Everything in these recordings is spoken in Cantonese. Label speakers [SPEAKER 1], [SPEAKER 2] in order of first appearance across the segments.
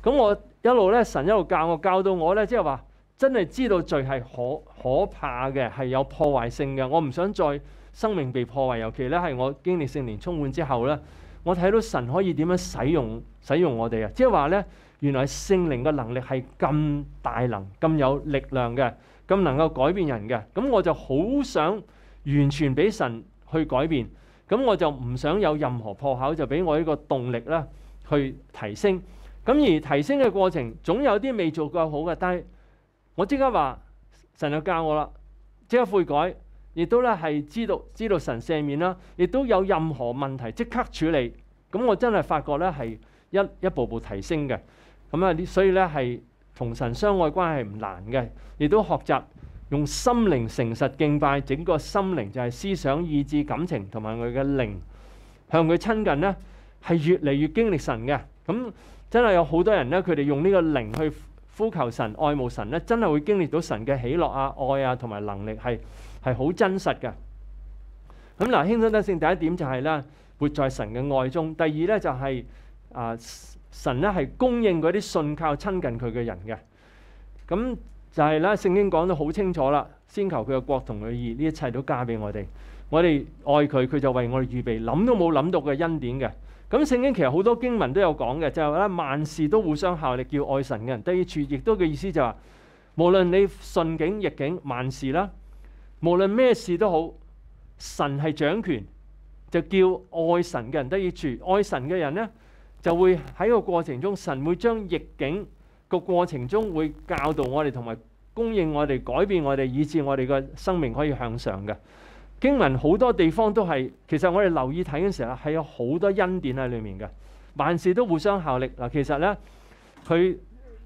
[SPEAKER 1] 咁我一路咧，神一路教我，教到我咧，即係話真係知道罪係可怕嘅，係有破壞性嘅。我唔想再生命被破壞，尤其咧係我經歷聖靈充滿之後咧，我睇到神可以點樣使用我哋啊！即係話咧，原來聖靈嘅能力係咁大能、咁有力量嘅，咁能夠改變人嘅。咁我就好想完全俾神去改變，咁我就唔想有任何破口，就俾我呢個動力啦去提升。咁而提升嘅過程，總有啲未做夠好嘅，但係我即刻話神就教我啦，即刻悔改，亦都咧係知道神赦免啦，亦都有任何問題即刻處理。咁我真係發覺咧係一步步提升嘅。咁啊，所以咧係同神相愛關係唔難嘅，亦都學習用心靈誠實敬拜，整個心靈就係思想、意志、感情同埋我嘅靈向佢親近咧，係越嚟越經歷神嘅。咁真係有好多人咧，佢哋用呢個靈去呼求神、愛慕神咧，真係會經歷到神嘅喜樂啊、愛啊同埋能力係好真實嘅。咁嗱，輕鬆得勝第一點就係咧，活在神嘅愛中。第二咧就係神咧係供應嗰啲信靠親近佢嘅人嘅。咁就係咧，聖經講得好清楚啦，先求佢嘅國同佢嘅義，呢一切都加俾我哋。我哋愛佢，佢就為我哋預備諗都冇諗到嘅恩典嘅。咁聖經其實好多經文都有講嘅，就係話咧，萬事都互相效力，叫愛神嘅人得益處。亦都嘅意思就係話，無論你順境逆境，萬事啦，無論咩事都好，神係掌權，就叫愛神嘅人得益處。愛神嘅人呢，就會喺個過程中，神會將逆境個過程中會教導我哋，同埋供應我哋，改變我哋，以致我哋嘅生命可以向上嘅。經文好多地方都係，其實我哋留意睇嘅時候係有好多恩典喺裏面嘅。萬事都互相效力嗱，其實咧佢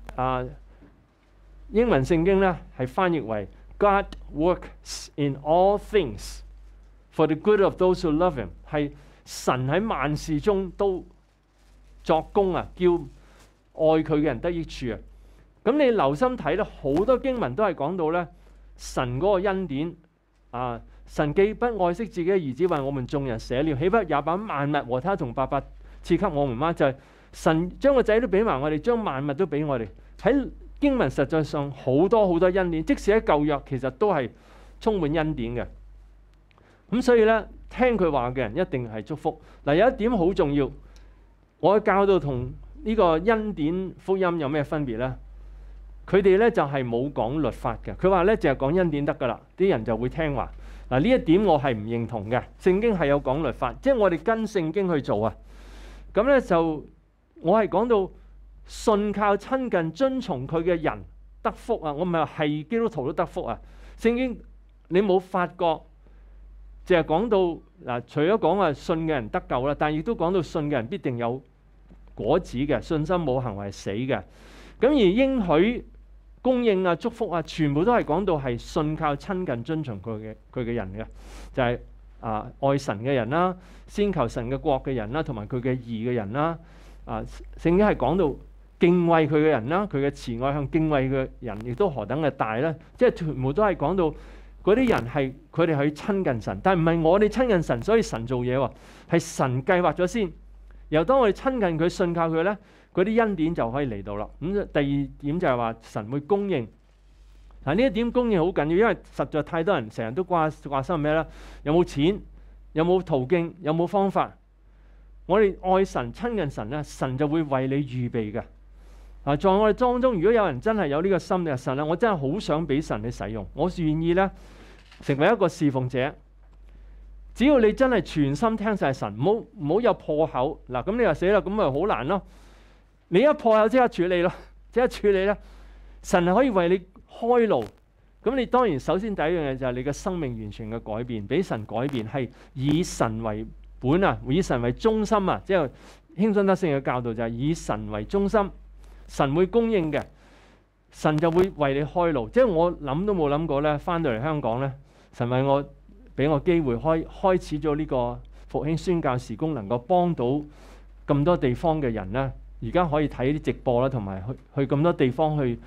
[SPEAKER 1] 英文聖經咧係翻譯為 God works in all things for the good of those who love him， 係神喺萬事中都作工啊，叫愛佢嘅人得益處啊。咁你留心睇咧，好多經文都係講到咧神嗰個恩典啊。神既不愛惜自己嘅兒子，為我們眾人捨了，豈不也把萬物和他同白白賜給我們嗎？就係神將個仔都俾埋我哋，將萬物都俾我哋。喺經文實際上好多好多恩典，即使喺舊約其實都係充滿恩典嘅。咁所以咧，聽佢話嘅人一定係祝福。嗱，有一點好重要，我教導同呢個恩典福音有咩分別咧？佢哋咧就係冇講律法嘅，佢話咧淨係講恩典得噶啦，啲人就會聽話。嗱，呢一點我係唔認同嘅。聖經係有講律法，即係我哋跟聖經去做啊。咁咧就我係講到信靠親近遵從佢嘅人得福啊。我唔係話係基督徒都得福啊。聖經你冇發覺，淨係講到嗱，除咗講話信嘅人得救啦，但係亦都講到信嘅人必定有果子嘅，信心冇行為係死嘅。咁而應許供應啊、祝福啊，全部都係講到係信靠親近遵從佢嘅人嘅，就係愛神嘅人啦，先求神嘅國嘅人啦，同埋佢嘅義嘅人啦。聖經係講到敬畏佢嘅人啦，佢嘅慈愛向敬畏嘅人亦都何等嘅大咧！即係全部都係講到嗰啲人係佢哋去親近神，但係唔係我哋親近神，所以神做嘢喎，係神計劃咗先。由當我哋親近佢、信靠佢咧，嗰啲恩典就可以嚟到啦。咁第二點就係話神會供應。嗱，呢一點供應好緊要，因為實在太多人成日都掛心咩咧？有冇錢？有冇途徑？有冇方法？我哋愛神、親近神咧，神就會為你預備嘅。在我哋當中，如果有人真係有呢個心嘅神咧，我真係好想俾神去使用，我願意咧成為一個侍奉者。只要你真係全心聽晒神，唔好有破口嗱，咁你話死啦，咁咪好難咯。你一破口即刻處理咯，即刻處理啦。神係可以為你開路。咁你當然首先第一樣嘢就係你嘅生命完全嘅改變，俾神改變，係以神為本啊，以神為中心啊。即係輕信德性嘅教導就係以神為中心，神會供應嘅，神就會為你開路。即係我諗都冇諗過咧，翻到嚟香港咧，神為我俾我機會開始咗呢個復興宣教事工，能夠幫到咁多地方嘅人咧。而家可以睇啲直播啦，同埋去咁多地方去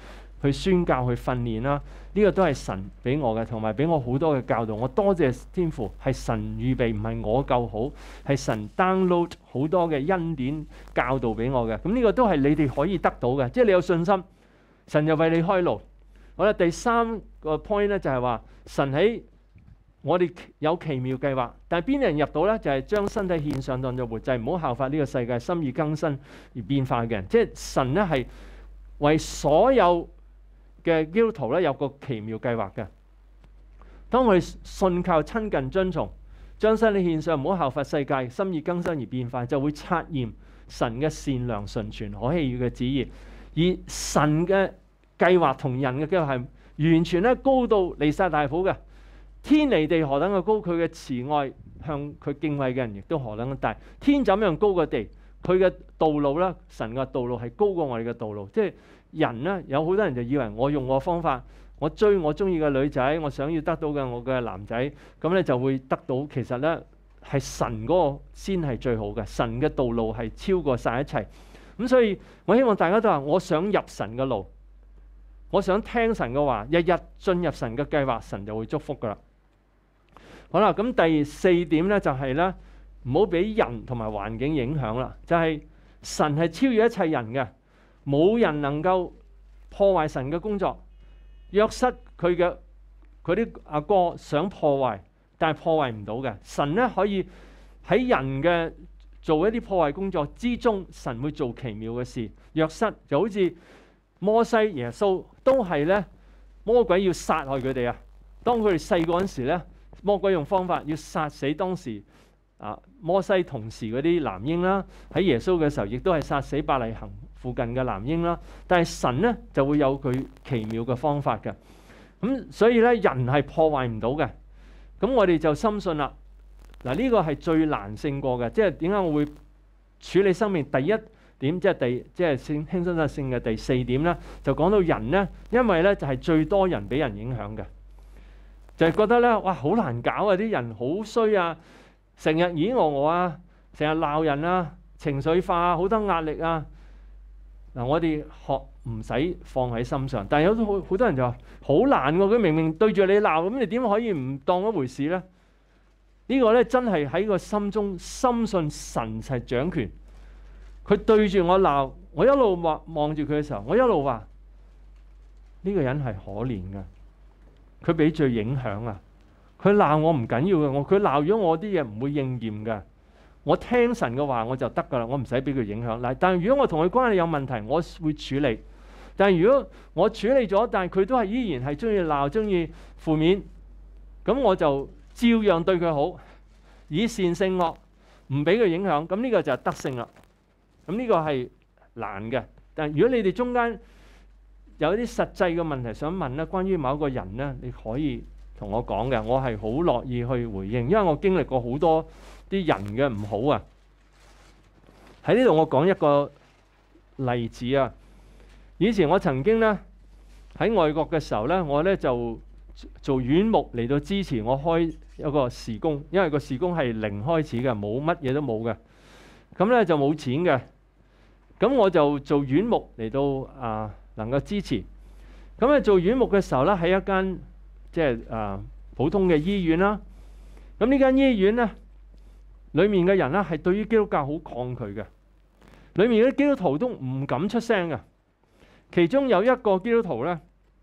[SPEAKER 1] 去宣教、去訓練啦。呢個都係神俾我嘅，同埋俾我好多嘅教導。我多謝天父，係神預備，唔係我夠好，係神 download 好多嘅恩典教導俾我嘅。咁呢個都係你哋可以得到嘅，即係你有信心，神就為你開路。好啦，第三個 point 咧就係話神喺我哋有奇妙計劃，但係邊啲人入到咧？就係將身體獻上當作活祭，唔好效法呢個世界心意更新而變化嘅人。即係神咧係為所有嘅基督徒咧有個奇妙計劃嘅。當我哋信靠、親近、遵從，將身體獻上，唔好效法世界心意更新而變化，就會察驗神嘅善良、純全、可喜悅嘅旨意。而神嘅計劃同人嘅計劃係完全咧高到離晒大譜嘅。天離地何等嘅高，佢嘅慈愛向佢敬畏嘅人亦都何等嘅大。天怎樣高過地，佢嘅道路啦，神嘅道路係高過我哋嘅道路。即係人呢，有好多人就以為我用我方法，我追我中意嘅女仔，我想要得到嘅我嘅男仔，咁咧就會得到。其實咧係神嗰個先係最好嘅，神嘅道路係超過晒一切。咁所以我希望大家都話，我想入神嘅路，我想聽神嘅話，日日進入神嘅計劃，神就會祝福噶啦。好啦，咁第四點咧就係咧，唔好俾人同埋環境影響啦。就係神係超越一切人嘅，冇人能夠破壞神嘅工作。約瑟佢啲阿哥想破壞，但係破壞唔到嘅。神咧可以喺人嘅做一啲破壞工作之中，神會做奇妙嘅事。約瑟就好似摩西、耶穌都係咧，魔鬼要殺害佢哋啊。當佢哋細個嗰陣時咧，魔鬼用方法要殺死當時摩西同時嗰啲男嬰啦，喺耶穌嘅時候亦都係殺死伯利恆附近嘅男嬰啦。但係神咧就會有佢奇妙嘅方法嘅。咁所以咧人係破壞唔到嘅。咁我哋就深信啦。嗱，呢個係最難勝過嘅。即係點解我會處理生命第一點，即係輕身實性嘅第四點咧，就講到人咧，因為咧就係最多人俾人影響嘅。就係覺得咧，哇，好難搞啊！啲人好衰啊，成日耳我啊，成日鬧人啊，情緒化，好多壓力啊。嗱，我哋學唔使放喺心上，但係有好多人就話好難喎。佢明明對住你鬧，咁你點可以唔當一回事咧？呢個咧真係喺個心中深信神係掌權。佢對住我鬧，我一路望住佢嘅時候，我一路話呢個人係可憐嘅。佢俾罪影響啊！佢鬧我唔緊要嘅，佢鬧咗我啲嘢唔會應驗嘅。我聽神嘅話我就得噶啦，我唔使俾佢影響。嗱，但係如果我同佢關係有問題，我會處理。但係如果我處理咗，但係佢都係依然係中意鬧、中意負面，咁我就照樣對佢好，以善勝惡，唔俾佢影響。咁呢個就係得勝啦。咁呢個係難嘅。但係如果你哋中間有啲實際嘅問題想問咧，關於某一個人咧，你可以同我講嘅，我係好樂意去回應，因為我經歷過好多啲人嘅唔好啊。喺呢度我講一個例子啊。以前我曾經咧喺外國嘅時候咧，我咧就做院牧嚟到支持我開一個事工，因為個事工係零開始嘅，冇乜嘢都冇嘅，咁咧就冇錢嘅，咁我就做院牧嚟到能夠支持。咁咧做院牧嘅時候咧，喺一間即係普通嘅醫院啦。咁呢間醫院咧，裡面嘅人咧係對於基督教好抗拒嘅，裡面啲基督徒都唔敢出聲嘅。其中有一個基督徒咧，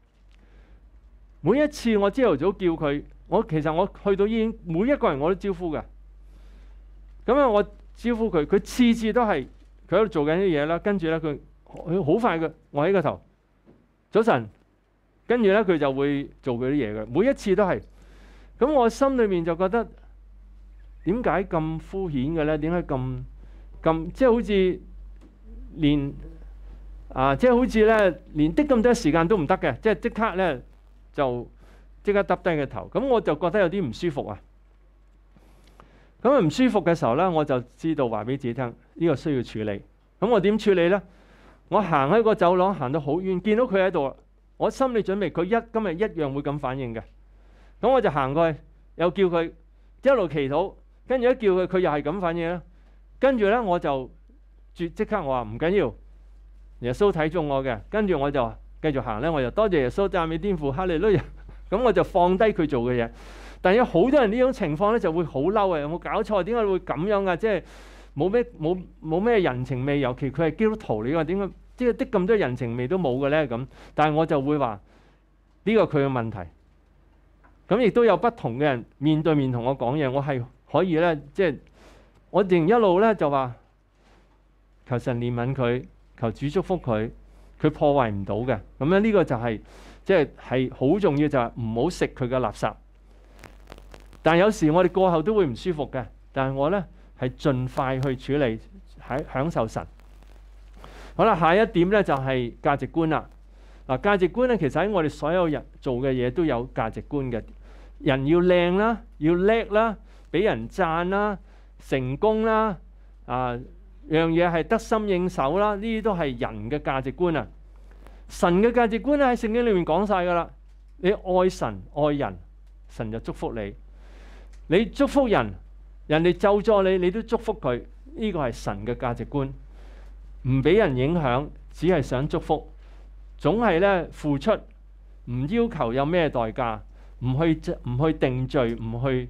[SPEAKER 1] 每一次我朝頭早叫佢，其實我去到醫院，每一個人我都招呼嘅。咁啊，我招呼佢，佢次次都係佢喺度做緊啲嘢啦，跟住咧佢好快嘅，我喺個頭，早晨，跟住咧佢就會做佢啲嘢嘅，每一次都係。咁我心裏面就覺得點解咁敷衍嘅咧？點解咁即係好似連即係好似咧連啲咁多時間都唔得嘅，即係即刻咧就即刻耷低個頭。咁我就覺得有啲唔舒服啊。咁唔舒服嘅時候咧，我就知道話俾自己聽，呢個需要處理。咁我點處理咧？我行喺個走廊行到好遠，見到佢喺度，我心理準備佢今日一樣會咁反應嘅。咁我就行過去，又叫佢一路祈禱，跟住一叫佢，佢又係咁反應啦。跟住咧我就即刻我話唔緊要，耶穌睇中我嘅。跟住我就繼續行咧，我就多謝耶穌，讚美天父，哈利路亞。咁我就放低佢做嘅嘢。但有好多人呢種情況咧就會好嬲啊！有冇搞錯？點解會咁樣啊？即係冇咩人情味，尤其佢係基督徒，你話點解即係的咁多人情味都冇嘅咧？咁，但係我就會話呢個佢嘅問題。咁亦都有不同嘅人面對面同我講嘢，我係可以咧，即係我仍一路咧就話求神憐憫佢，求主祝福佢，佢破壞唔到嘅。咁樣呢個就係即係好重要，就係唔好食佢嘅垃圾。但有時我哋過後都會唔舒服嘅，但係我呢係盡快去處理，享受神。好啦，下一點呢就係價值觀啦。嗱，價值觀呢其實喺我哋所有人做嘅嘢都有價值觀嘅。人要靚啦，要叻啦，俾人讚啦，成功啦，樣嘢係得心應手啦，呢啲都係人嘅價值觀啊。神嘅價值觀咧喺聖經裏面講晒噶啦，你愛神愛人，神就祝福你。你祝福人，人哋咒詛你，你都祝福佢。呢個係神嘅價值觀，唔俾人影響，只係想祝福，總係咧付出，唔要求有咩代價，唔去定罪，唔去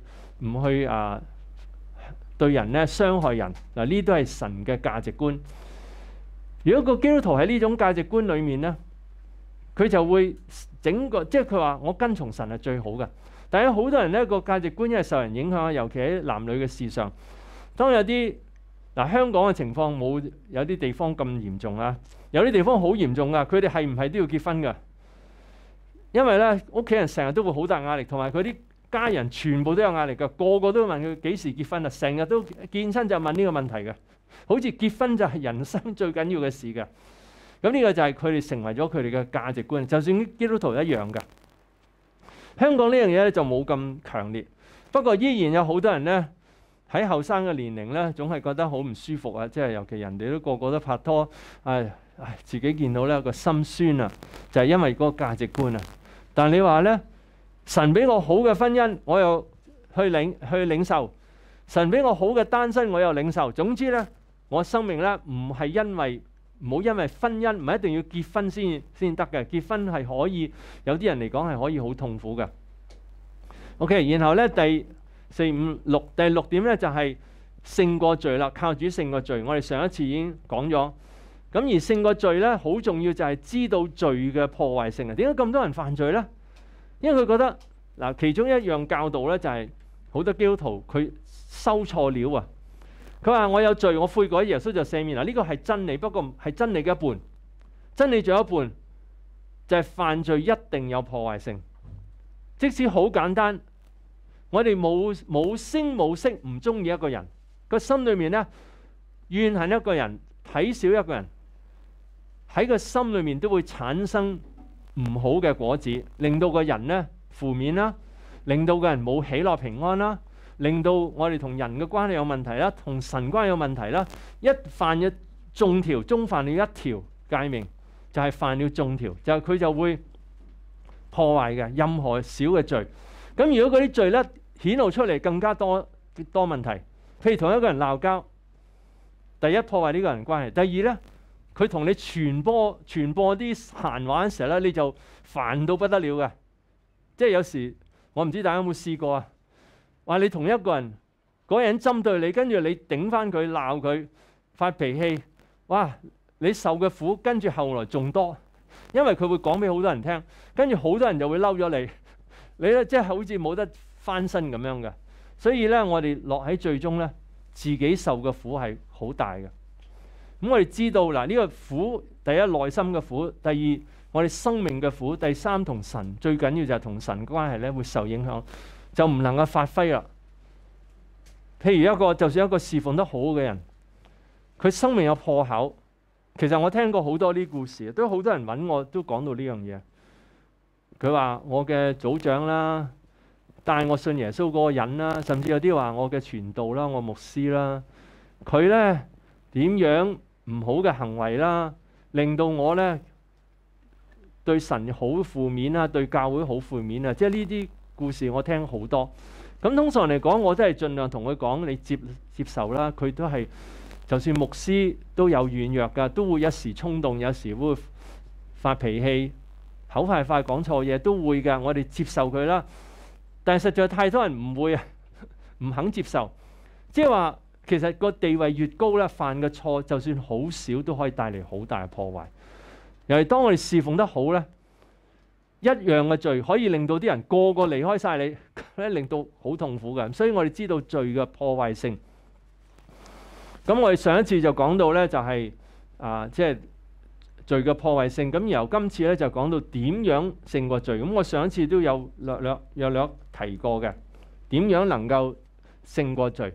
[SPEAKER 1] 對人咧傷害人。嗱，呢都係神嘅價值觀。如果個基督徒喺呢種價值觀裏面咧，佢就會整個即係佢話我跟從神係最好嘅。但係好多人呢個價值觀因為受人影響，尤其喺男女嘅事上。當有啲香港嘅情況冇有啲地方咁嚴重啊，有啲地方好嚴重啊，佢哋係唔係都要結婚㗎？因為呢屋企人成日都會好大壓力，同埋佢啲家人全部都有壓力㗎，個個都問佢幾時結婚啊，成日都見親就問呢個問題嘅，好似結婚就係人生最緊要嘅事㗎。咁呢個就係佢哋成為咗佢哋嘅價值觀，就算基督徒一樣㗎。香港呢樣嘢咧就冇咁強烈，不過依然有好多人咧喺後生嘅年齡咧，總係覺得好唔舒服啊！即係尤其人哋都個個都拍拖，自己見到咧個心酸啊，就係因為嗰個價值觀啊。但係你話咧，神俾我好嘅婚姻，我又去領受；神俾我好嘅單身，我又領受。總之咧，我生命咧唔好因為婚姻唔係一定要結婚先得嘅，結婚係可以有啲人嚟講係可以好痛苦嘅。OK， 然後咧第六點咧就係勝過罪啦，靠主勝過罪。我哋上一次已經講咗，咁而勝過罪咧好重要就係知道罪嘅破壞性啊！點解咁多人犯罪咧？因為佢覺得其中一樣教導咧就係好多基督徒佢收錯料啊！佢話我有罪，我悔改，耶穌就赦免啦。呢個係真理，不過係真理嘅一半。真理仲有一半，就係犯罪一定有破壞性。即使好簡單，我哋冇聲冇色唔中意一個人，個心裏面咧怨恨一個人，睇小一個人，喺個心裏面都會產生唔好嘅果子，令到個人咧負面啦，令到個人冇喜樂平安啦。令到我哋同人嘅關係有問題啦，同神關係有問題啦。一犯咗眾條，終犯了一條誡命，就係犯了眾條，就係佢就會破壞嘅任何小嘅罪。咁如果嗰啲罪咧顯露出嚟，更加多問題。譬如同一個人鬧交，第一破壞呢個人關係，第二咧佢同你傳播啲閒話嘅時候咧，你就煩到不得了嘅。即係有時我唔知大家有冇試過啊？話你同一個人，嗰個人針對你，跟住你頂返佢，鬧佢，發脾氣，哇！你受嘅苦跟住後來仲多，因為佢會講俾好多人聽，跟住好多人就會嬲咗你，你咧即係好似冇得翻身咁樣嘅。所以咧，我哋落喺最終咧，自己受嘅苦係好大嘅。咁我哋知道嗱，呢個苦，第一內心嘅苦，第二我哋生命嘅苦，第三同神最緊要就係同神關係咧會受影響。就唔能夠發揮啦。譬如就算一個侍奉得好嘅人，佢生命有破口。其實我聽過好多啲故事，都好多人揾我都講到呢樣嘢。佢話我嘅組長啦，帶我信耶穌嗰個人啦，甚至有啲話我嘅傳道啦，我牧師啦，佢呢點樣唔好嘅行為啦，令到我呢對神好負面啊，對教會好負面啊，即係呢啲故事我聽好多。咁通常嚟講，我都係盡量同佢講，你接受啦。佢都係，就算牧師都有軟弱㗎，都會一時衝動，有時會發脾氣， 口快快講錯嘢都會㗎，我哋接受佢啦。但係實在太多人唔會啊，唔肯接受。即係話其實個地位越高咧，犯嘅錯就算好少都可以帶嚟好大嘅破壞。尤其當我哋侍奉得好咧，一樣嘅罪可以令到啲人個個離開晒你，令到好痛苦嘅。所以我哋知道罪嘅破壞性。咁我哋上一次就講到咧，就係即係罪嘅破壞性。咁由今次咧就講到點樣勝過罪。咁我上一次都有略提過嘅，點樣能夠勝過罪。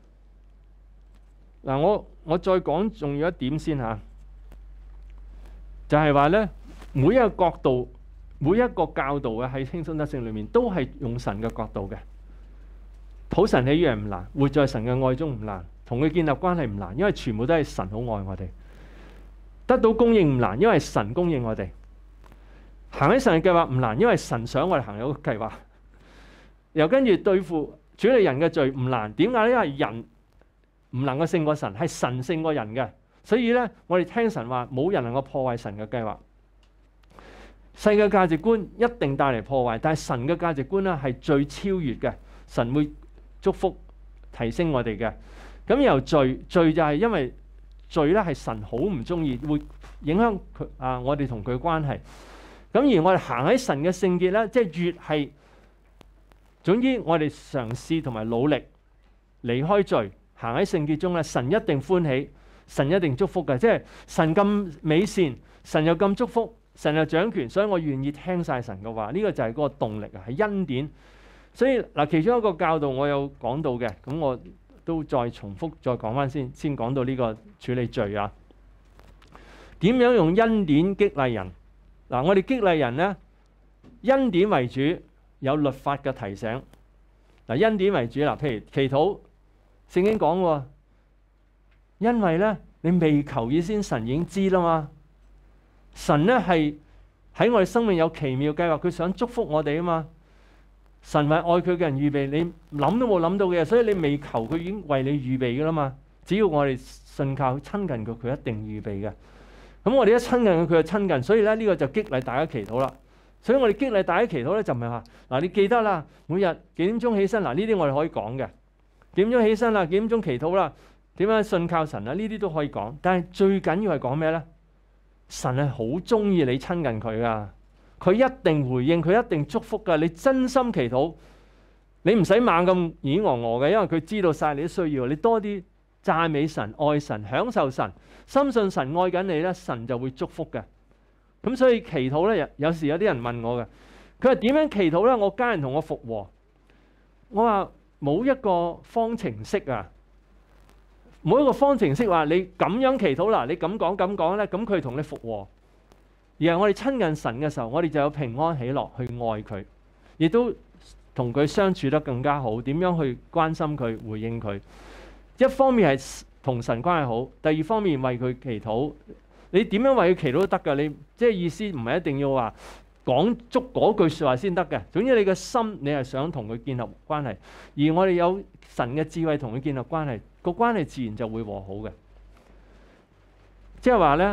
[SPEAKER 1] 嗱，我再講仲有一點先嚇，就係話咧，每一個角度、每一個教導嘅喺輕鬆得勝裏面，都係用神嘅角度嘅。討神喜悅唔難，活在神嘅愛中唔難，同佢建立關係唔難，因為全部都係神好愛我哋。得到供應唔難，因為神供應我哋。行喺神嘅計劃唔難，因為神想我哋行有個計劃。又跟住對付處理人嘅罪唔難，點解咧？因為人唔能夠勝過神，係神勝過人嘅。所以咧，我哋聽神話，冇人能夠破壞神嘅計劃。世界價值觀一定帶嚟破壞，但係神嘅價值觀咧係最超越嘅。神會祝福提升我哋嘅。咁由罪就係因為罪咧係神好唔中意，會影響佢我哋同佢嘅關係。咁而我哋行喺神嘅聖潔咧，即係越係，總之我哋嘗試同埋努力離開罪，行喺聖潔中咧，神一定歡喜，神一定祝福嘅。即係神咁美善，神又咁祝福，神又掌權，所以我願意聽晒神嘅話。呢個就係嗰個動力啊，係恩典。所以嗱，其中一個教導我有講到嘅，咁我都再重複再講翻先講到呢個處理罪啊。點樣用恩典激勵人？嗱，我哋激勵人咧，恩典為主，有律法嘅提醒。嗱，恩典為主啦，譬如祈禱，聖經講喎，因為咧你未求以先，神已經知啦嘛。神咧係喺我哋生命有奇妙計劃，佢想祝福我哋啊嘛。神為愛佢嘅人預備，你諗都冇諗到嘅，所以你未求，佢已經為你預備噶啦嘛。只要我哋信靠親近佢，佢一定預備嘅。咁我哋一親近佢，佢就親近，所以咧呢個就激勵大家祈禱啦。所以我哋激勵大家祈禱咧，就唔係話嗱，你記得啦，每日幾點鐘起身嗱，呢啲我哋可以講嘅。幾點鐘起身啦，幾點鐘祈禱啦，點樣信靠神啊？呢啲都可以講。但係最緊要係講咩咧？神係好中意你親近佢噶。佢一定回應，佢一定祝福㗎。你真心祈禱，你唔使猛咁耳鵝鵝嘅，因為佢知道晒你啲需要。你多啲讚美神、愛神、享受神，深信神愛緊你咧，神就會祝福嘅。咁所以祈禱咧，有時有啲人問我嘅，佢話點樣祈禱咧？我家人同我復和，我話冇一個方程式啊，冇一個方程式話你咁樣祈禱啦，你咁講咧，咁佢同你復和。而係我哋親近神嘅時候，我哋就有平安喜樂去愛佢，亦都同佢相處得更加好。點樣去關心佢、回應佢？一方面係同神關係好，第二方面為佢祈禱。你點樣為佢祈禱都得㗎。你即係意思唔係一定要話講足嗰句説話先得嘅。總之你嘅心你係想同佢建立關係，而我哋有神嘅智慧同佢建立關係，個關係自然就會和好嘅。即係話咧。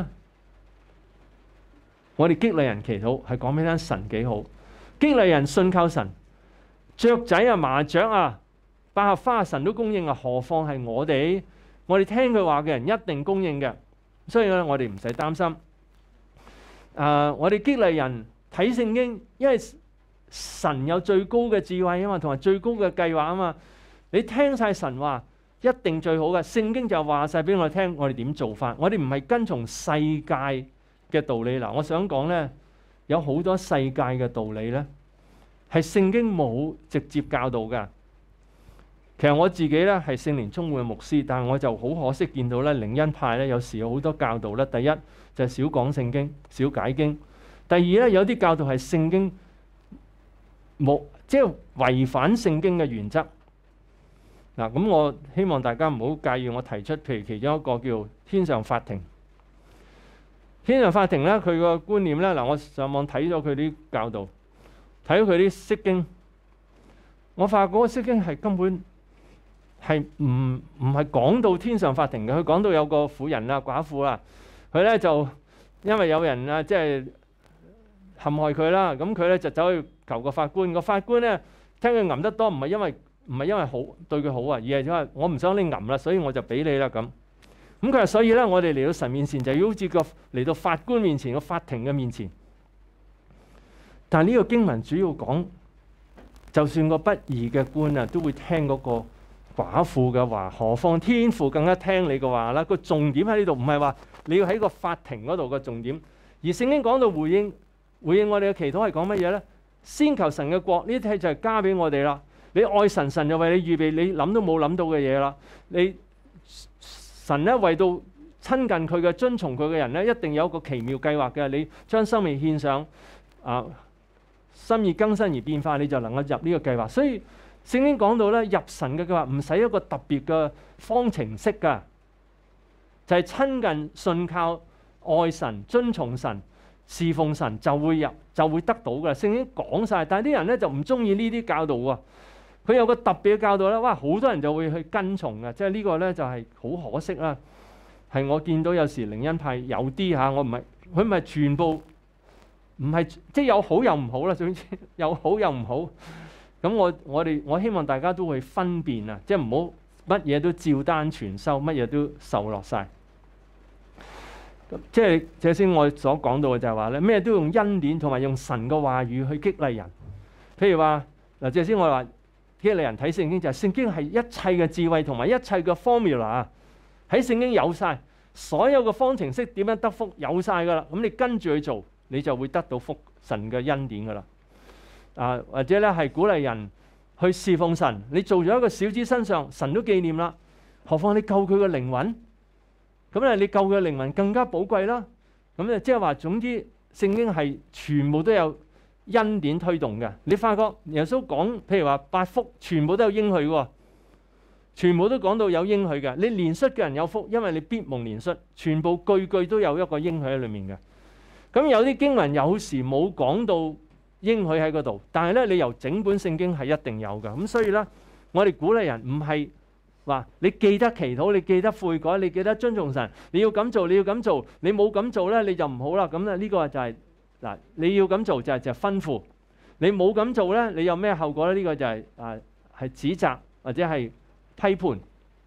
[SPEAKER 1] 我哋激勵人祈禱係講俾聽神幾好，激勵人信靠神，雀仔啊、麻雀啊、百合花神都供應啊，何況係我哋？我哋聽佢話嘅人一定供應嘅，所以咧我哋唔使擔心。我哋激勵人睇聖經，因為神有最高嘅智慧啊嘛，同埋最高嘅計劃啊嘛。你聽晒神話，一定最好嘅。聖經就話晒俾我哋聽，我哋點做法？我哋唔係跟從世界嘅道理嗱，我想講咧，有好多世界嘅道理咧，係聖經冇直接教導㗎。其實我自己咧係聖靈充滿嘅牧師，但係我就好可惜見到咧靈恩派咧有時有好多教導咧。第一就係少講聖經，少解經；第二咧有啲教導係聖經冇，即係違反聖經嘅原則。嗱，咁我希望大家唔好介意我提出，譬如其中一個叫天上法庭。天上法庭咧，佢個觀念咧，嗱，我上網睇咗佢啲教導，睇咗佢啲釋經，我發覺嗰個釋經係根本係唔係講到天上法庭嘅。佢講到有個婦人啊、寡婦啊，佢咧就因為有人啊，即係陷害佢啦。咁佢咧就走去求個法官，個法官咧聽佢吟得多，唔係因為好對佢好啊，而係因為我唔想你吟啦，所以我就俾你啦咁。咁佢話所以咧，我哋嚟到神面前就要好似個嚟到法官面前個法庭嘅面前。但係呢個經文主要講，就算個不義嘅官啊，都會聽嗰個寡婦嘅話，何況天父更加聽你嘅話啦。個重點喺呢度，唔係話你要喺個法庭嗰度個重點，而聖經講到回應我哋嘅祈禱係講乜嘢咧？先求神嘅國，呢啲就係加俾我哋啦。你愛神，神就為你預備你諗都冇諗到嘅嘢啦。神咧為到親近佢嘅、遵從佢嘅人咧，一定有一個奇妙計劃嘅。你將生命獻上，心意更新而變化，你就能夠入呢個計劃。所以聖經講到咧，入神嘅計劃唔使一個特別嘅方程式㗎，就係親近、信靠、愛神、遵從神、侍奉神就會入，就會得到㗎。聖經講晒，但係啲人咧就唔中意呢啲教導喎。佢有個特別嘅教導咧，哇！好多人就會去跟從嘅，即係呢個咧就係好可惜啦。係我見到有時靈恩派有啲嚇，佢唔係全部，唔係即係有好有唔好啦。總之有好有唔好。咁我希望大家都會分辨啊，即係唔好乜嘢都照單全收，乜嘢都受落晒。即係頭先我所講到嘅就係話咧，咩都用恩典同埋用神嘅話語去激勵人。譬如話嗱，頭先我話。激勵人睇聖經就係聖經係一切嘅智慧同埋一切嘅 formula 喺聖經有晒，所有嘅方程式點樣得福有晒噶啦。咁你跟住去做，你就會得到福神嘅恩典噶啦。或者咧係鼓勵人去侍奉神，你做咗一個小子身上，神都紀念啦。何況你救佢嘅靈魂，咁咧你救佢嘅靈魂更加寶貴啦。咁咧即係話總之聖經係全部都有恩典推動嘅。你發覺耶穌講，譬如話8福，全部都有應許喎，全部都講到有應許嘅。你憐恤嘅人有福，因為你必蒙憐恤。全部句句都有一個應許喺裏面嘅。咁有啲經文有時冇講到應許喺嗰度，但係咧你由整本聖經係一定有嘅。咁所以咧，我哋鼓勵人唔係話你記得祈禱，你記得悔改，你記得遵從神，你要咁做，你要咁做，你冇咁做咧你就唔好啦。咁咧呢個就係。嗱，你要咁做就係吩咐，你冇咁做咧，你有咩後果咧？呢個就係指責或者係批判。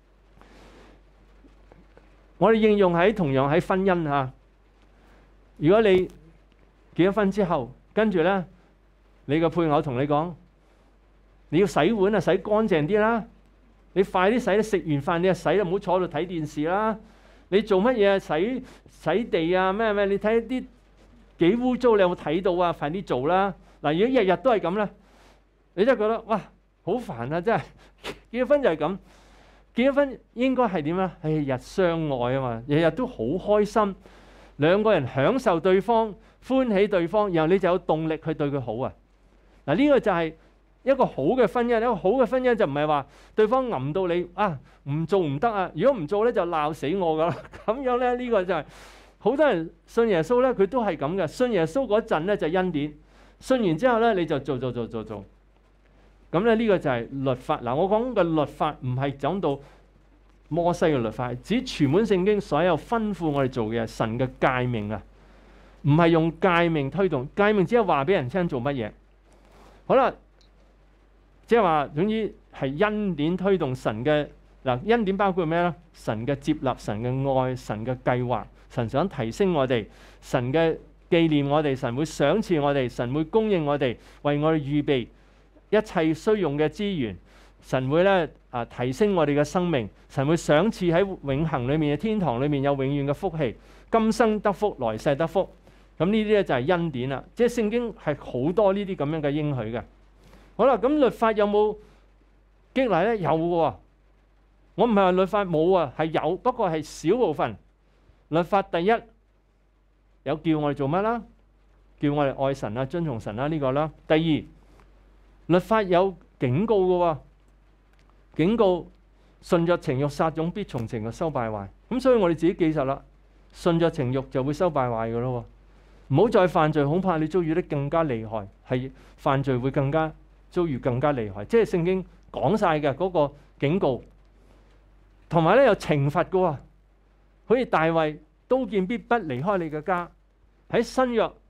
[SPEAKER 1] 我哋應用喺同樣喺婚姻嚇。如果你結咗婚之後，跟住咧你個配偶同你講，你要洗碗啊，洗乾淨啲啦，你快啲洗啦，食完飯你就洗啦，唔好坐度睇電視啦。你做乜嘢洗地啊咩？你睇啲幾污糟，你有冇睇到啊？快啲做啦！嗱，如果日日都係咁咧，你真係覺得哇，好煩啊！真係結咗婚就係咁，結咗婚應該係點啊？係日相愛啊嘛，日日都好開心，兩個人享受對方，歡喜對方，然後你就有動力去對佢好啊！嗱，呢個就係一個好嘅婚姻。一個好嘅婚姻就唔係話對方揞到你啊，唔做唔得啊！如果唔做咧就鬧死我噶啦！咁樣咧，呢個就係。好多人信耶穌咧，佢都係咁嘅。信耶穌嗰陣咧就恩典，信完之後咧你就做。咁咧呢個就係律法。嗱，我講嘅律法唔係講到摩西嘅律法，指全本聖經所有吩咐我哋做嘅神嘅誡命啊，唔係用誡命推動。誡命只係話俾人聽做乜嘢。好啦，即係話總之係恩典推動神嘅。嗱，恩典包括咩咧？神嘅接納、神嘅愛、神嘅計劃。神想提升我哋，神嘅紀念我哋，神會賞賜我哋，神會供應我哋，為我哋預備一切需用嘅資源。神會咧提升我哋嘅生命，神會賞賜喺永恆裏面嘅天堂裏面有永遠嘅福氣，今生得福，來世得福。咁呢啲咧就係恩典啦。即係聖經係好多呢啲咁樣嘅應許嘅。好啦，咁律法有冇激勵咧？有嘅。我唔係話律法冇啊，係有，不過係少部分。律法第一有叫我哋做乜啦？叫我哋愛神啊、遵從神啊呢個啦。第二，律法有警告嘅喎，警告順着情慾撒種，必從情慾收敗壞。咁所以我哋自己記實啦，順着情慾就會收敗壞嘅咯。唔好再犯罪，恐怕你遭遇得更加厲害，係犯罪會更加遭遇更加厲害。即係聖經講晒嘅嗰個警告，同埋咧有懲罰嘅喎。好似大衛，刀劍必不離開你嘅家。喺新約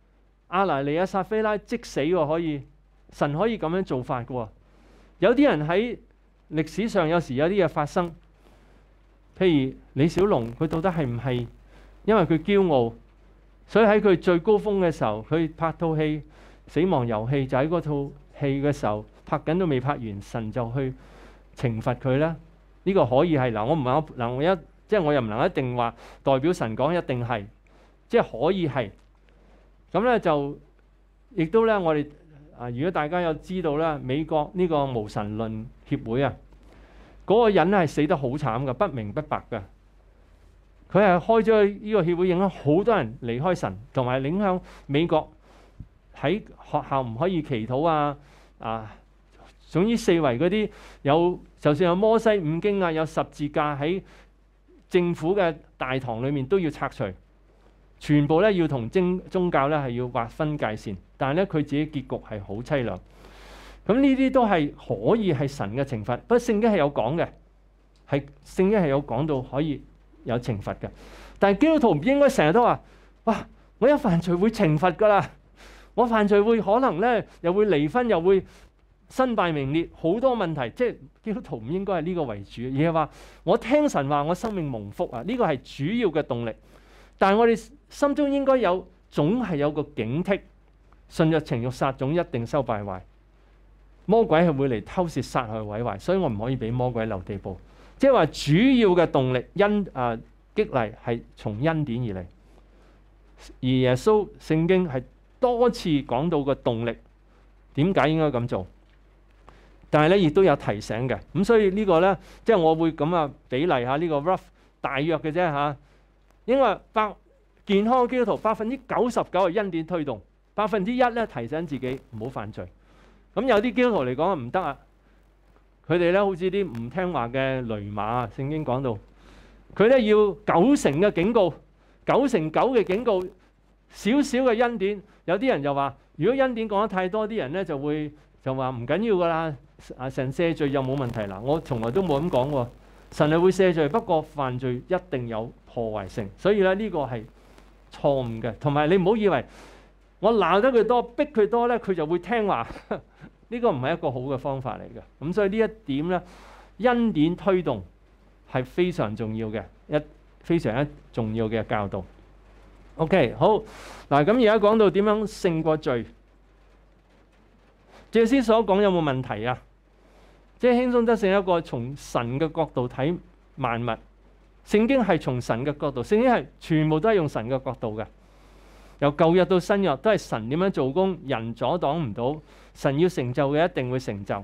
[SPEAKER 1] 亞拿尼亞、撒非拉即死喎，可以神可以咁樣做法嘅喎。有啲人喺歷史上有時有啲嘢發生，譬如李小龍，佢到底係唔係因為佢驕傲，所以喺佢最高峰嘅時候，佢拍套戲《死亡遊戲》，就喺嗰套戲嘅時候拍緊都未拍完，神就去懲罰佢咧？呢個可以係嗱，我唔係嗱，我又唔能一定話代表神講一定係，即係可以係。咁咧就亦都咧，我哋如果大家有知道咧，美國呢個無神論協會啊，嗰個人係死得好慘嘅，不明不白嘅。佢係開咗呢個協會，影響好多人離開神，同埋影響美國喺學校唔可以祈禱啊。總之四圍嗰啲有，就算有摩西五經啊，有十字架喺政府嘅大堂裏面都要拆除，全部咧要同宗教咧係要劃分界線。但係咧佢自己結局係好凄涼。咁呢啲都係可以係神嘅懲罰，不過聖經係有講嘅，係聖經係有講到可以有懲罰嘅。但係基督徒唔應該成日都話：哇！我一犯罪會懲罰㗎啦，我犯罪會可能咧又會離婚，又會身敗名裂，好多問題。即係基督徒唔應該係呢個為主，而係話我聽神話，我生命蒙福啊！呢個係主要嘅動力。但係我哋心中應該總係有個警惕，順着情慾撒種，一定收敗壞。魔鬼係會嚟偷竊、殺害、毀壞，所以我唔可以俾魔鬼留地步。即係話主要嘅動力激勵係從恩典而嚟，而耶穌聖經係多次講到個動力點解應該咁做。但係咧，亦都有提醒嘅。咁所以呢個咧，即係我會咁比例下呢個 rough 大約嘅啫嚇。因為健康嘅基督徒99%係恩典推動，1%咧提醒自己唔好犯罪。咁有啲基督徒嚟講唔得啊，佢哋咧好似啲唔聽話嘅騾馬啊。聖經講到佢咧要90%嘅警告，99%嘅警告，少少嘅恩典。有啲人就話，如果恩典講得太多，啲人咧就話唔緊要噶啦。神赦罪又冇問題啦，我從來都冇咁講喎。神係會赦罪，不過犯罪一定有破壞性，所以咧呢個係錯誤嘅。同埋你唔好以為我鬧得佢多，逼佢多咧，佢就會聽話。呢個唔係一個好嘅方法嚟嘅。咁所以呢一點咧，恩典推動係非常重要嘅，非常重要嘅教導。OK， 好嗱，咁而家講到點樣勝過罪，謝師所講有冇問題啊？即係輕鬆得勝一個從神嘅角度睇萬物，聖經係從神嘅角度，聖經係全部都係用神嘅角度嘅。由舊約到新約都係神點樣做工，人阻擋唔到，神要成就嘅一定會成就。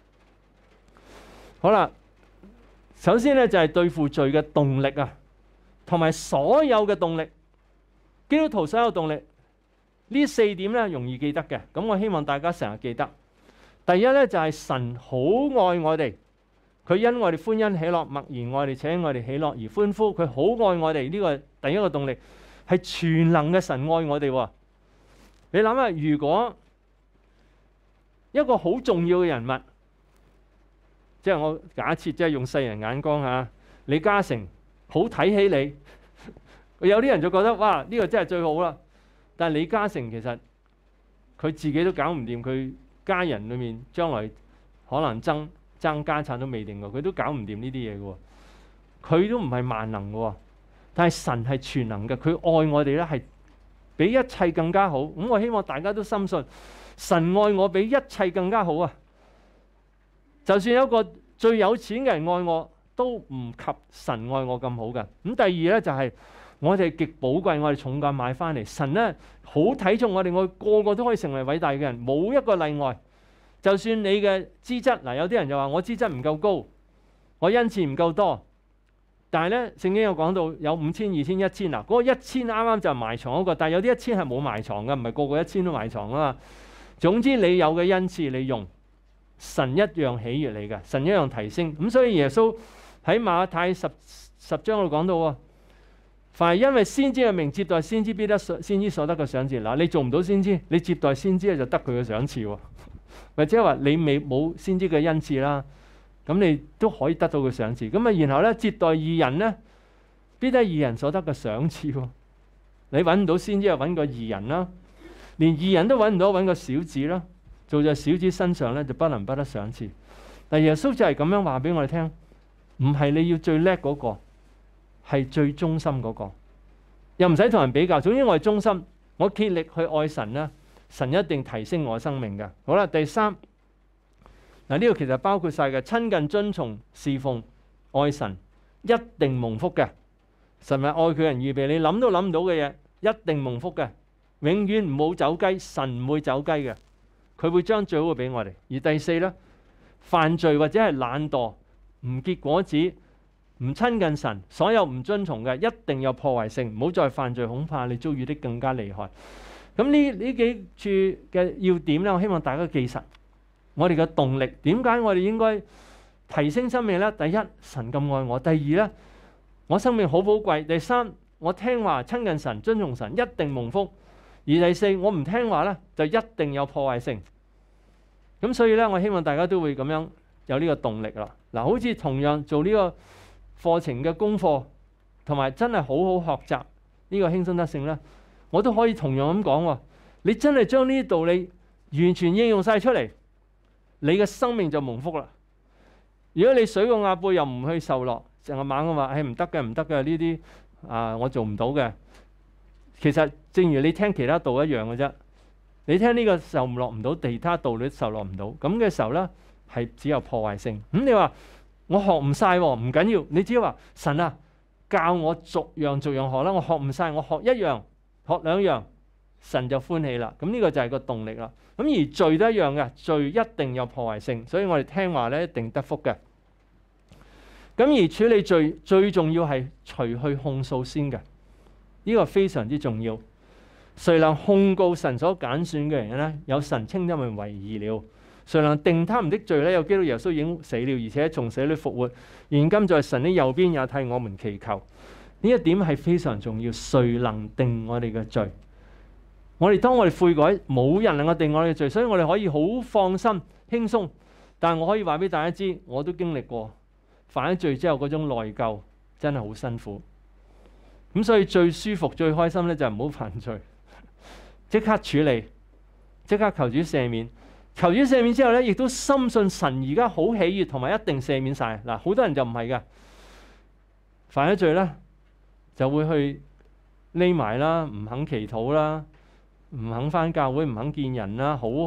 [SPEAKER 1] 好啦，首先咧就係對付罪嘅動力啊，同埋所有嘅動力，基督徒所有動力呢4點咧容易記得嘅。咁我希望大家成日記得。第一咧就係神好愛我哋，佢因我哋歡欣喜樂，默然愛我哋，且因我哋喜樂而歡呼。佢好愛我哋，呢個第一個動力係全能嘅神愛我哋。你諗下，如果一個好重要嘅人物，即係我假設，即係用世人眼光嚇，李嘉誠好睇起你，有啲人就覺得哇，呢個真係最好啦。但係李嘉誠其實佢自己都搞唔掂，佢家人裏面將來可能爭家產都未定㗎，佢都搞唔掂呢啲嘢㗎。佢都唔係萬能㗎，但係神係全能嘅，佢愛我哋咧係比一切更加好。咁我希望大家都深信神愛我比一切更加好啊！就算有一個最有錢嘅人愛我，都唔及神愛我咁好㗎。咁第二咧就係我哋極寶貴，我哋重價買翻嚟。神咧好睇重我哋，我個個都可以成為偉大嘅人，冇一個例外。就算你嘅資質嗱，有啲人就話我資質唔夠高，我恩賜唔夠多。但係咧，聖經有講到有5000、2000、1000嗱，嗰個1000啱啱就係埋藏嗰個，但係有啲1000係冇埋藏嘅，唔係個個1000都埋藏啊嘛。總之你有嘅恩賜你用，神一樣喜悅你嘅，神一樣提升。咁所以耶穌喺馬太十章度講到喎，凡係因為先知嘅名接待先知，必得先知所得嘅賞賜。嗱，你做唔到先知，你接待先知就得佢嘅賞賜喎。或者話你冇先知嘅恩賜啦，咁你都可以得到個賞賜。咁啊，然後咧接待義人咧，必得義人所得嘅賞賜喎。你揾唔到先知，就揾個義人啦。 連義人都揾唔到，揾個小子啦，做在小子身上咧就不能不得賞賜。但耶穌就係咁樣話俾我哋聽，唔係你要最叻嗰個，係最忠心嗰個，又唔使同人比較。總之我係忠心，我竭力去愛神啦，神一定提升我生命嘅。好啦，第三，嗱呢個其實包括晒嘅，親近、遵從、侍奉、愛神，一定蒙福嘅。神係愛佢人預備，你諗都諗唔到嘅嘢，一定蒙福嘅。永遠唔好走雞，神唔會走雞嘅，佢會將最好嘅俾我哋。而第四咧，犯罪或者係懶惰、唔結果子、唔親近神，所有唔遵從嘅，一定有破壞性。唔好再犯罪，恐怕你遭遇得更加厲害。咁呢幾處嘅要點咧，我希望大家記實。我哋嘅動力，點解我哋應該提升生命咧？第一，神咁愛我；第二咧，我生命好寶貴；第三，我聽話親近神、遵從神，一定蒙福；而第四，我唔聽話咧，就一定有破壞性。咁所以咧，我希望大家都會咁樣有呢個動力啦。嗱，好似同樣做呢個課程嘅功課，同埋真係好好學習呢個輕鬆得勝咧，我都可以同樣咁講喎。你真係將呢啲道理完全應用晒出嚟，你嘅生命就蒙福啦。如果你水過鴨背又唔去受落，成日猛咁話，唔得嘅，唔得嘅，呢啲我做唔到嘅。其實正如你聽其他道一樣嘅啫，你聽呢個受唔落唔到，其他道你受落唔到，咁嘅時候咧係只有破壞性。咁你話我學唔晒喎，唔緊要，你只要話神啊，教我逐樣逐樣學啦，我學唔晒，我學一樣，學兩樣，神就歡喜啦。咁呢個就係個動力啦。咁而罪都一樣嘅，罪一定有破壞性，所以我哋聽話咧一定得福嘅。咁而處理罪最重要係除去控訴先嘅，呢個非常之重要。誰能控告神所揀選嘅人呢？有神稱他們為義了。誰能定他們的罪呢？有基督耶穌已經死了，而且從死裏復活，現今在神的右邊也替我們祈求。呢一點係非常重要。誰能定我哋嘅罪？當我哋悔改，冇人能夠定我哋嘅罪，所以我哋可以好放心輕鬆。但係我可以話俾大家知，我都經歷過犯咗罪之後嗰種內疚，真係好辛苦。咁所以最舒服、最開心咧就係唔好犯罪，即刻處理，即刻求主赦免。求主赦免之後咧，亦都深信神而家好喜悅，同埋一定赦免晒。嗱，好多人就唔係㗎，犯咗罪咧就會去匿埋啦，唔肯祈禱啦，唔肯返教會，唔肯見人啦，好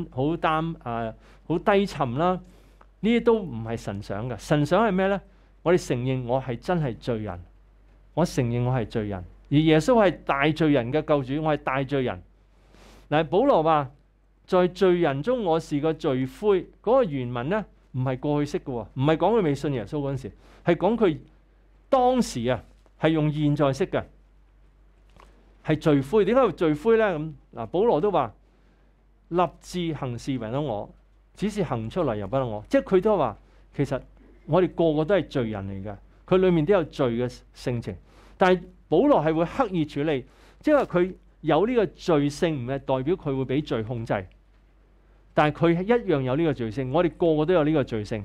[SPEAKER 1] 低沉啦。呢啲都唔係神想嘅。神想係咩咧？我哋承認我係真係罪人，我承認我係罪人，而耶穌係大罪人嘅救主，我係大罪人。嗱，保羅話在罪人中我是個罪魁，嗰個原文咧唔係過去式嘅，唔係講佢未信耶穌嗰陣時，係講佢當時啊，係用現在式嘅，係罪魁。點解叫罪魁咧？咁嗱，保羅都話立志行事為得我，只是行出嚟又不得我，即係佢都話其實我哋個個都係罪人嚟嘅，佢裏面都有罪嘅性情，但係保羅係會刻意處理，即係佢有呢個罪性，唔係代表佢會俾罪控制，但係佢一樣有呢個罪性。我哋個個都有呢個罪性。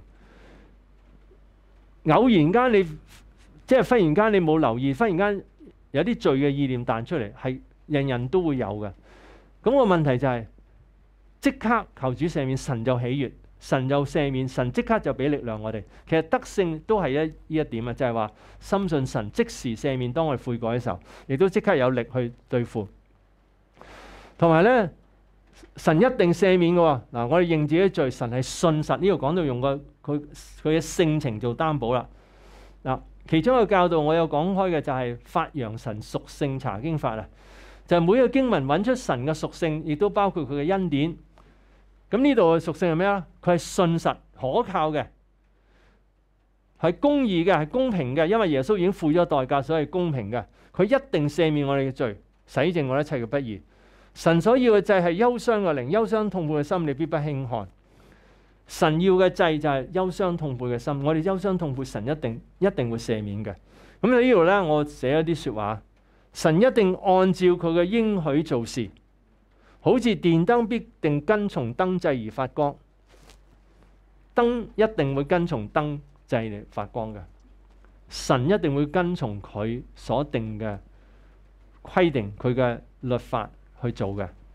[SPEAKER 1] 偶然間你即係忽然間你冇留意，忽然間有啲罪嘅意念彈出嚟，係人人都會有嘅。咁個問題就係即刻求主赦免，神就喜悅，神就赦免，神即刻就俾力量我哋。其實得勝都係呢一點啊，就係話深信神即時赦免，當我哋悔改嘅時候，亦都即刻有力去對付。同埋咧，神一定赦免嘅喎。嗱，我哋認自己罪，神係信實。呢度講到用個佢嘅性情做擔保啦。嗱，其中一個教導我有講開嘅就係發揚神屬性查經法啊，就係每個經文揾出神嘅屬性，亦都包括佢嘅恩典。咁呢度嘅屬性係咩啊？佢係信實可靠嘅，係公義嘅，係公平嘅，因為耶穌已經付咗代價，所以係公平嘅。佢一定赦免我哋嘅罪，洗淨我哋一切嘅不義。神所要嘅祭係憂傷嘅靈，憂傷痛悔嘅心，你必不輕看。神要嘅祭就係憂傷痛悔嘅心，我哋憂傷痛悔，神一定會赦免嘅。咁喺呢度咧，我寫一啲說話，神一定按照佢嘅應許做事，好似電燈必定跟從燈掣而發光，燈一定會跟從燈掣嚟發光嘅。神一定會跟從佢所定嘅規定，佢嘅律法去做嘅。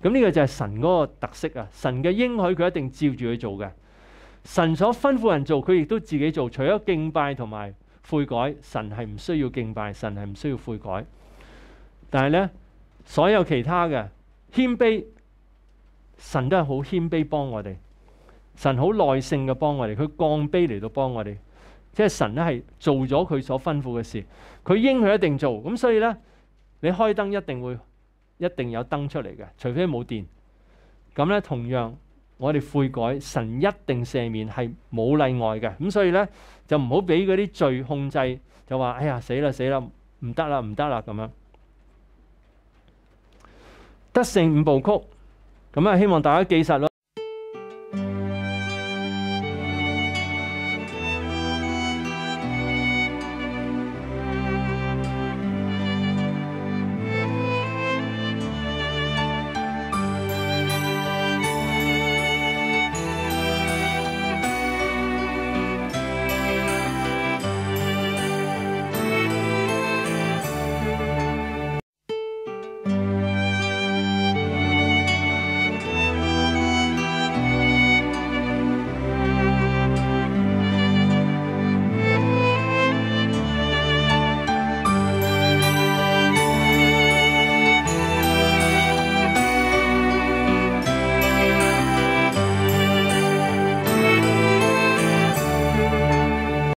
[SPEAKER 1] 咁呢個就係神嗰個特色啊！神嘅應許佢一定照住去做嘅。神所吩咐人做，佢亦都自己做。除咗敬拜同埋悔改，神係唔需要敬拜，神係唔需要悔改。但係咧，所有其他嘅謙卑，神都係好謙卑幫我哋。神好耐性嘅幫我哋，佢降卑嚟到幫我哋。即係神咧係做咗佢所吩咐嘅事，佢應許一定做。咁所以咧，你開燈一定有燈出嚟嘅，除非冇電。咁咧同樣，我哋悔改，神一定赦免，係冇例外嘅。咁所以咧就唔好俾嗰啲罪控制，就話哎呀死啦死啦，唔得啦唔得啦咁樣。得勝五部曲，咁啊希望大家記實咯。